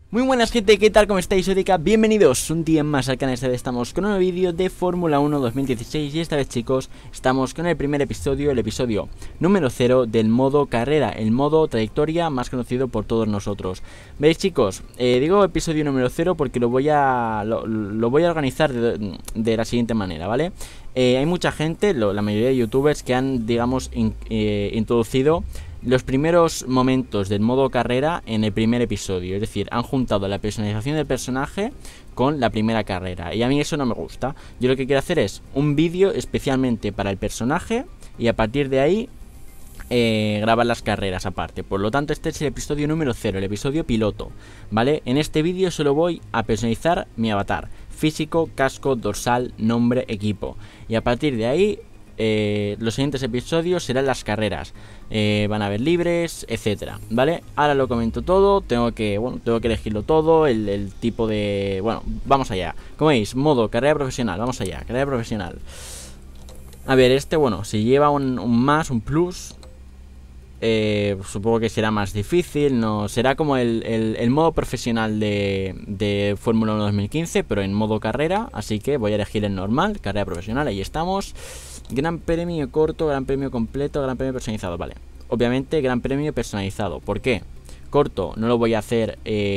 Muy buenas gente, ¿qué tal? ¿Cómo estáis? Soy Dika, bienvenidos un día más al canal. Esta vez estamos con un nuevo vídeo de Fórmula 1 2016 y esta vez, chicos, estamos con el primer episodio, el episodio número 0 del modo carrera, el modo trayectoria más conocido por todos nosotros. ¿Veis, chicos? Digo episodio número 0 porque lo voy a organizar de la siguiente manera, ¿vale? Hay mucha gente, la mayoría de youtubers que han, digamos, introducido los primeros momentos del modo carrera en el primer episodio. Es decir, han juntado la personalización del personaje con la primera carrera. Y a mí eso no me gusta. Yo lo que quiero hacer es un vídeo especialmente para el personaje y a partir de ahí grabar las carreras aparte. Por lo tanto, este es el episodio número 0, el episodio piloto, ¿vale? En este vídeo solo voy a personalizar mi avatar: físico, casco, dorsal, nombre, equipo. Y a partir de ahí los siguientes episodios serán las carreras, van a haber libres, etcétera, ¿vale? Ahora lo comento todo, tengo que elegirlo todo, el tipo de... Bueno, vamos allá. Como veis, modo carrera profesional, vamos allá, carrera profesional. A ver, bueno, si lleva un plus, supongo que será más difícil, no será como el modo profesional de Fórmula 1 2015, pero en modo carrera, así que voy a elegir el normal, carrera profesional, ahí estamos. Gran premio corto, gran premio completo, gran premio personalizado, vale. Obviamente gran premio personalizado, ¿por qué? Corto no lo voy a hacer,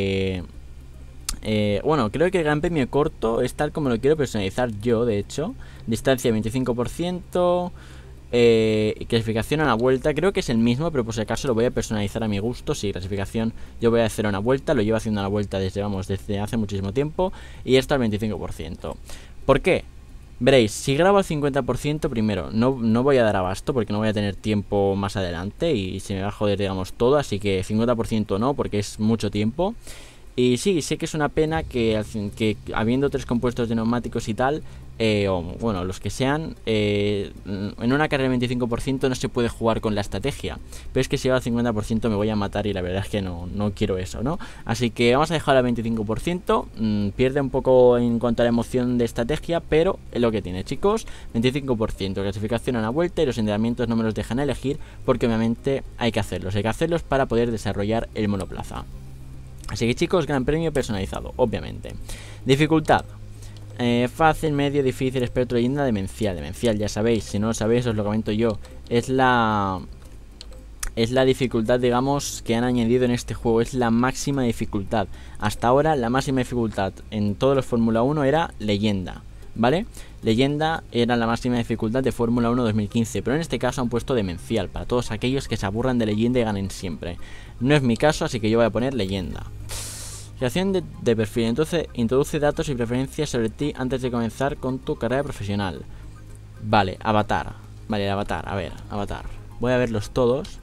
bueno, creo que el gran premio corto es tal como lo quiero personalizar yo, de hecho. Distancia 25%, clasificación a una vuelta, creo que es el mismo, pero por si acaso lo voy a personalizar a mi gusto. Sí, clasificación yo voy a hacer una vuelta, lo llevo haciendo una vuelta desde hace muchísimo tiempo. Y esto al 25%. ¿Por qué? Veréis, si grabo al 50% primero, no voy a dar abasto porque no voy a tener tiempo más adelante y se me va a joder, digamos, todo. Así que 50% no, porque es mucho tiempo. Y sí, sé que es una pena que habiendo 3 compuestos de neumáticos y tal, o bueno, los que sean, en una carrera de 25% no se puede jugar con la estrategia. Pero es que si va al 50% me voy a matar y la verdad es que no quiero eso, ¿no? Así que vamos a dejar al 25%, pierde un poco en cuanto a la emoción de estrategia, pero es lo que tiene, chicos. 25%, clasificación a una vuelta y los entrenamientos no me los dejan elegir porque obviamente hay que hacerlos para poder desarrollar el monoplaza. Así que, chicos, gran premio personalizado, obviamente. Dificultad: fácil, medio, difícil, experto, leyenda, demencial. Demencial, ya sabéis, si no lo sabéis os lo comento yo. Es la dificultad, digamos, que han añadido en este juego. Es la máxima dificultad. Hasta ahora la máxima dificultad en todos los Fórmula 1 era leyenda, ¿vale? Leyenda era la máxima dificultad de Fórmula 1 2015, pero en este caso han puesto demencial para todos aquellos que se aburran de leyenda y ganen siempre. No es mi caso, así que yo voy a poner leyenda. Creación de perfil. Entonces introduce datos y preferencias sobre ti antes de comenzar con tu carrera profesional. Vale, avatar. Vale, el avatar, a ver, avatar. Voy a verlos todos.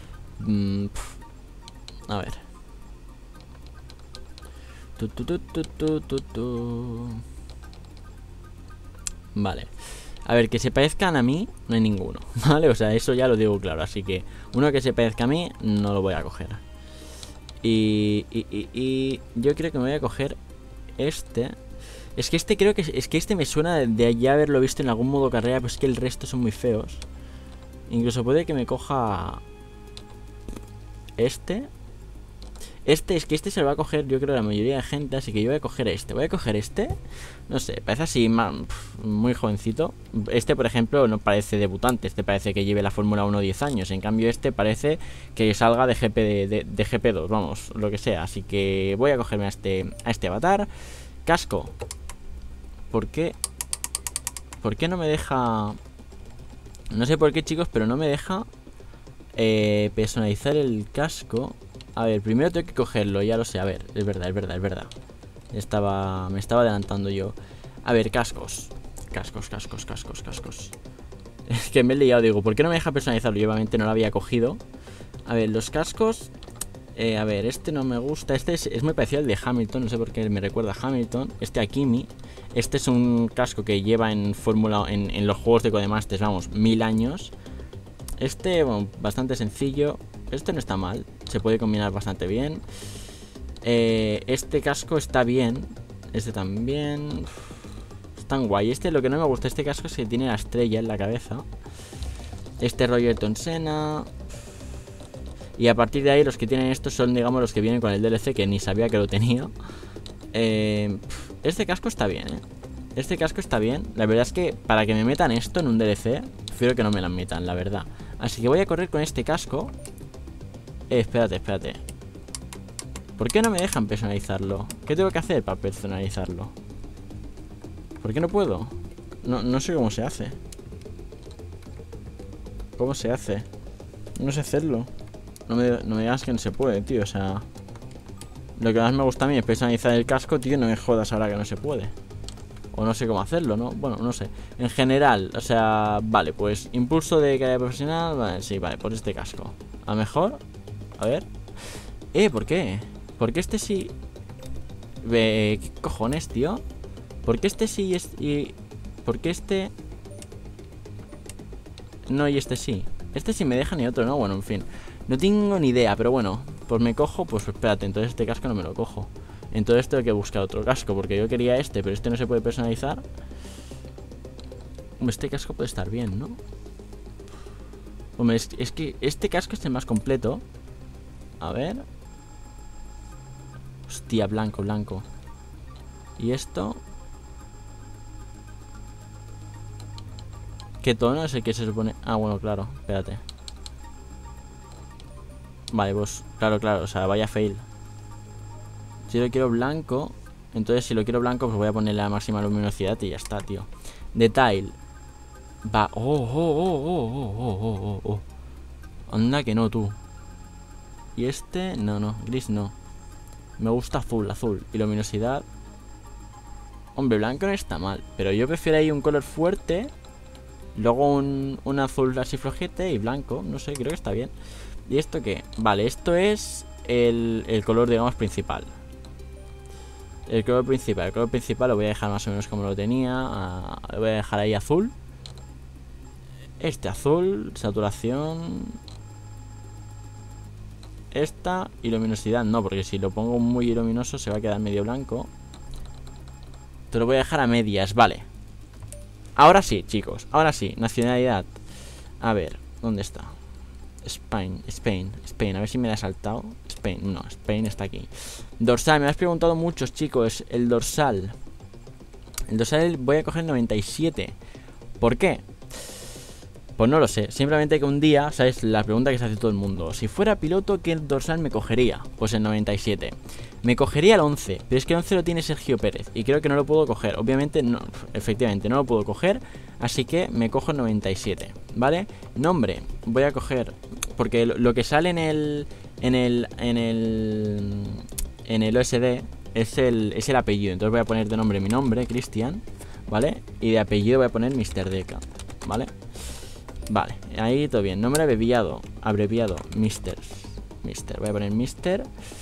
A ver. Vale. A ver, que se parezcan a mí, no hay ninguno, ¿vale? O sea, eso ya lo digo claro. Así que uno que se parezca a mí, no lo voy a coger. Y yo creo que me voy a coger este. Es que este creo que este me suena de ya haberlo visto en algún modo carrera, pero es que el resto son muy feos. Incluso puede que me coja este. Es que este se lo va a coger, yo creo, la mayoría de gente. Así que yo voy a coger este. Voy a coger este. No sé, parece así muy jovencito. Este, por ejemplo, no parece debutante. Este parece que lleve la Fórmula 1 10 años. En cambio este parece que salga de GP2, vamos, lo que sea. Así que voy a cogerme a este avatar. Casco. ¿Por qué no me deja? No sé por qué, chicos, pero no me deja personalizar el casco. A ver, primero tengo que cogerlo, ya lo sé. A ver, es verdad. Me estaba adelantando yo. A ver, cascos. Es que me he liado, digo, ¿por qué no me deja personalizarlo? Yo obviamente no lo había cogido. A ver, los cascos. A ver, este no me gusta. Este es muy parecido al de Hamilton, no sé por qué me recuerda a Hamilton. Este a Kimi. Este es un casco que lleva en Fórmula, en los juegos de Codemasters, vamos, 1000 años. Este, bueno, bastante sencillo. Este no está mal, se puede combinar bastante bien. Este casco está bien. Este también. Es tan guay. Lo que no me gusta de este casco es que tiene la estrella en la cabeza. Este Roger Senna. Y a partir de ahí los que tienen estos son, digamos, los que vienen con el DLC, que ni sabía que lo tenía. Este casco está bien, Este casco está bien. La verdad es que para que me metan esto en un DLC, prefiero que no me la metan, la verdad. Así que voy a correr con este casco. Espérate. ¿Por qué no me dejan personalizarlo? ¿Qué tengo que hacer para personalizarlo? ¿Por qué no puedo? No sé cómo se hace. ¿Cómo se hace? No sé hacerlo. No me digas que no se puede, tío. O sea, lo que más me gusta a mí es personalizar el casco, tío. No me jodas ahora que no se puede. O no sé cómo hacerlo, ¿no? Bueno, no sé. En general, o sea, vale, pues impulso de calidad profesional. Vale, sí, vale, por este casco. A lo mejor. A ver. ¿Por qué? ¿Por qué este sí? ¿Qué cojones, tío? ¿Por qué este sí y por qué este no y este sí? Este sí me dejan y otro no, bueno, en fin. No tengo ni idea, pero bueno, pues me cojo, pues espérate, entonces este casco no me lo cojo. Entonces tengo que buscar otro casco, porque yo quería este, pero este no se puede personalizar. Hombre, este casco puede estar bien, ¿no? Hombre, es que este casco es el más completo. A ver. Hostia, blanco. Y esto. ¿Qué tono es el que se supone? Ah, bueno, claro, espérate. Vale, pues, claro, o sea, vaya fail. Si lo quiero blanco, entonces si lo quiero blanco, pues voy a ponerle la máxima luminosidad y ya está, tío. Detail. Va, oh. Anda que no, tú. Y este, no, gris no. Me gusta azul. Y luminosidad. Hombre, blanco no está mal, pero yo prefiero ahí un color fuerte. Luego un azul así flojete y blanco, no sé, creo que está bien. ¿Y esto qué? Vale, esto es el color, digamos, principal. El color principal lo voy a dejar más o menos como lo tenía. Lo voy a dejar ahí azul. Este azul, saturación. Esta y luminosidad no, porque si lo pongo muy luminoso se va a quedar medio blanco. Te lo voy a dejar a medias, vale. Ahora sí, chicos, ahora sí, nacionalidad. A ver, ¿dónde está? Spain, a ver si me la he saltado. Spain está aquí. Dorsal, me has preguntado muchos, chicos. El dorsal voy a coger 97. ¿Por qué? Pues no lo sé, simplemente que un día, ¿sabes? La pregunta que se hace todo el mundo: si fuera piloto, ¿qué dorsal me cogería? Pues el 97. Me cogería el 11, pero es que el 11 lo tiene Sergio Pérez y creo que no lo puedo coger. Obviamente, no, efectivamente, no lo puedo coger, así que me cojo el 97, ¿vale? Nombre, voy a coger, porque lo que sale en el OSD es el apellido. Entonces voy a poner de nombre mi nombre, Cristian, ¿vale? Y de apellido voy a poner Mr. Deca, ¿vale? Vale, ahí todo bien. Nombre abreviado, Mister. Voy a poner Mister.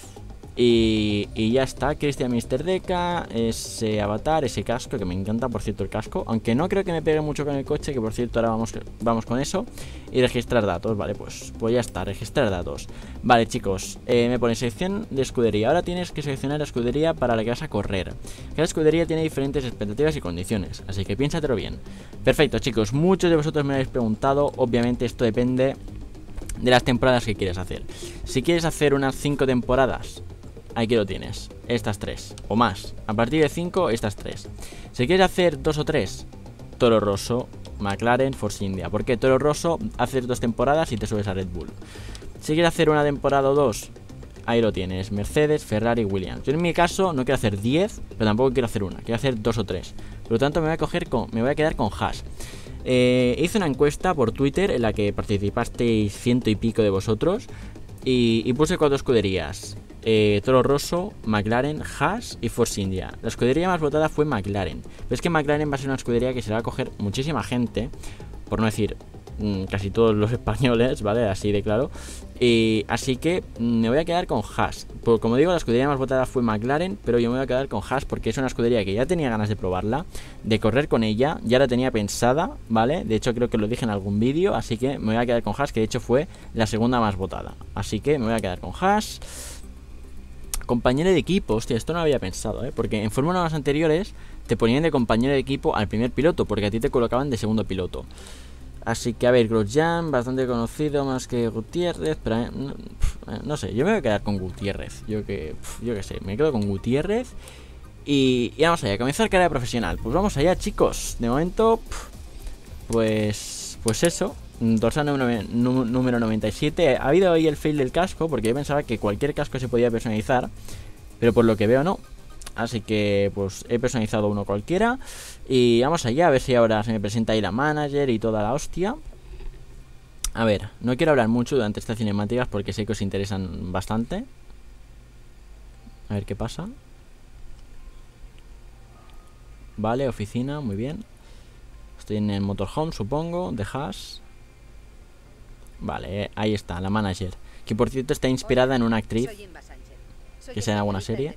Y ya está, Cristian Mr. Deca. Ese avatar, ese casco, que me encanta, por cierto, el casco. Aunque no creo que me pegue mucho con el coche, que por cierto ahora vamos con eso. Y registrar datos, vale, pues ya está, registrar datos. Vale, chicos, me pone selección de escudería. Ahora tienes que seleccionar la escudería para la que vas a correr. Cada escudería tiene diferentes expectativas y condiciones, así que piénsatelo bien. Perfecto, chicos, muchos de vosotros me lo habéis preguntado. Obviamente esto depende de las temporadas que quieres hacer. Si quieres hacer unas 5 temporadas, aquí lo tienes, estas 3 o más. A partir de 5, estas 3. Si quieres hacer 2 o 3, Toro Rosso, McLaren, Force India. Porque Toro Rosso haces 2 temporadas y te subes a Red Bull. Si quieres hacer una temporada o 2, ahí lo tienes, Mercedes, Ferrari, Williams. Yo en mi caso no quiero hacer 10, pero tampoco quiero hacer una, quiero hacer 2 o 3. Por lo tanto me voy a quedar con Haas. Hice una encuesta por Twitter en la que participasteis 100 y pico de vosotros. Y puse 4 escuderías: Toro Rosso, McLaren, Haas y Force India. La escudería más votada fue McLaren. Pero es que McLaren va a ser una escudería que se la va a coger muchísima gente, por no decir casi todos los españoles, ¿vale? Así de claro. Así que me voy a quedar con Haas. Pues, como digo, la escudería más votada fue McLaren, pero yo me voy a quedar con Haas porque es una escudería que ya tenía ganas de probarla, de correr con ella, ya la tenía pensada, ¿vale? De hecho creo que lo dije en algún vídeo, así que me voy a quedar con Haas, que de hecho fue la segunda más votada. Así que me voy a quedar con Haas. Compañero de equipo, hostia, esto no lo había pensado, porque en Fórmula 1 anteriores te ponían de compañero de equipo al primer piloto, porque a ti te colocaban de segundo piloto. Así que a ver, Grosjean, bastante conocido más que Gutiérrez, pero no sé, yo me voy a quedar con Gutiérrez. Yo que sé, me quedo con Gutiérrez. Y vamos allá, comenzar carrera profesional. Pues vamos allá, chicos. De momento, pues eso. Dorsal número 97. Ha habido ahí el fail del casco, porque yo pensaba que cualquier casco se podía personalizar, pero por lo que veo no. Así que pues he personalizado uno cualquiera. Y vamos allá, a ver si ahora se me presenta ahí la manager y toda la hostia. A ver, no quiero hablar mucho durante estas cinemáticas porque sé que os interesan bastante. A ver qué pasa. Vale, oficina, muy bien. Estoy en el motorhome, supongo, de Haas. Vale, ahí está, la manager. Que por cierto está inspirada en una actriz que sea en alguna serie.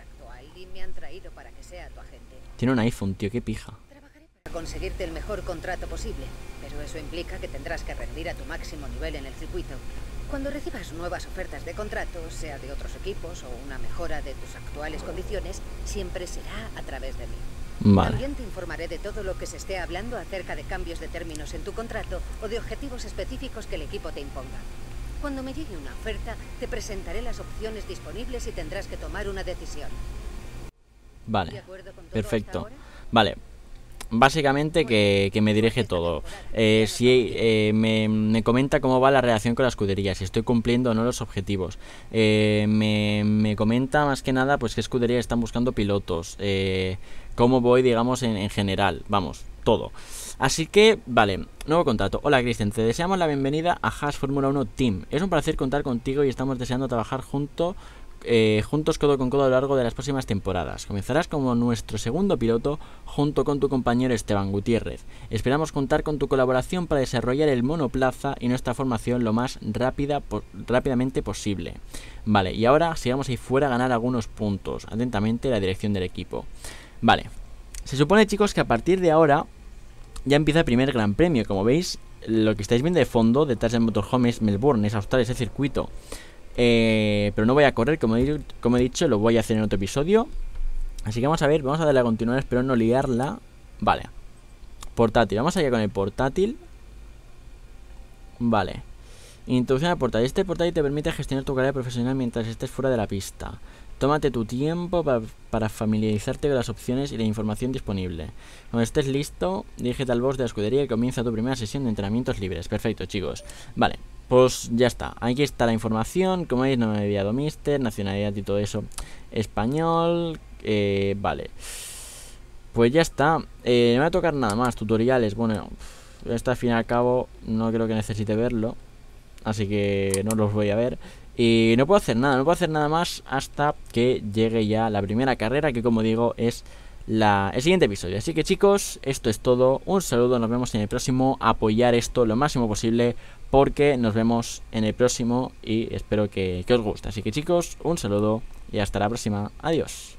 Tiene un iPhone, tío, qué pija. Trabajaré para conseguirte el mejor contrato posible, pero eso implica que tendrás que rendir a tu máximo nivel en el circuito. Cuando recibas nuevas ofertas de contrato, sea de otros equipos o una mejora de tus actuales condiciones, siempre será a través de mí. Vale. También te informaré de todo lo que se esté hablando acerca de cambios de términos en tu contrato o de objetivos específicos que el equipo te imponga. Cuando me llegue una oferta, te presentaré las opciones disponibles y tendrás que tomar una decisión. Vale, perfecto. Vale, básicamente que me dirige todo. Me comenta cómo va la relación con la escudería, si estoy cumpliendo o no los objetivos. Me comenta más que nada pues qué escudería están buscando pilotos, cómo voy, digamos, en general. Vamos, todo. Así que, vale, nuevo contrato. Hola Cristian, te deseamos la bienvenida a Haas Fórmula 1 Team. Es un placer contar contigo y estamos deseando trabajar juntos codo con codo a lo largo de las próximas temporadas. Comenzarás como nuestro segundo piloto junto con tu compañero Esteban Gutiérrez. Esperamos contar con tu colaboración para desarrollar el monoplaza y nuestra formación lo más rápidamente posible. Vale, y ahora sigamos ahí fuera a ganar algunos puntos. Atentamente, la dirección del equipo. Vale, se supone, chicos, que a partir de ahora ya empieza el primer gran premio. Como veis, lo que estáis viendo de fondo detrás del motorhome es Melbourne, es Australia, ese circuito. Pero no voy a correr, como he dicho, lo voy a hacer en otro episodio. Así que vamos a ver, vamos a darle a continuar, espero no liarla. Vale, portátil, vamos allá con el portátil. Vale, introducción al portátil. Este portátil te permite gestionar tu carrera profesional mientras estés fuera de la pista. Tómate tu tiempo para familiarizarte con las opciones y la información disponible. Cuando estés listo, dirígete al boss de la escudería y comienza tu primera sesión de entrenamientos libres. Perfecto, chicos. Vale, pues ya está. Aquí está la información. Como veis, no me he enviado mister, nacionalidad y todo eso. Español. Vale. Pues ya está. No me va a tocar nada más. Tutoriales. Bueno, esto al fin y al cabo no creo que necesite verlo. Así que no los voy a ver. Y no puedo hacer nada más hasta que llegue ya la primera carrera, que como digo es el siguiente episodio. Así que chicos, esto es todo. Un saludo, nos vemos en el próximo. Apoyar esto lo máximo posible porque nos vemos en el próximo y espero que os guste. Así que chicos, un saludo y hasta la próxima. Adiós.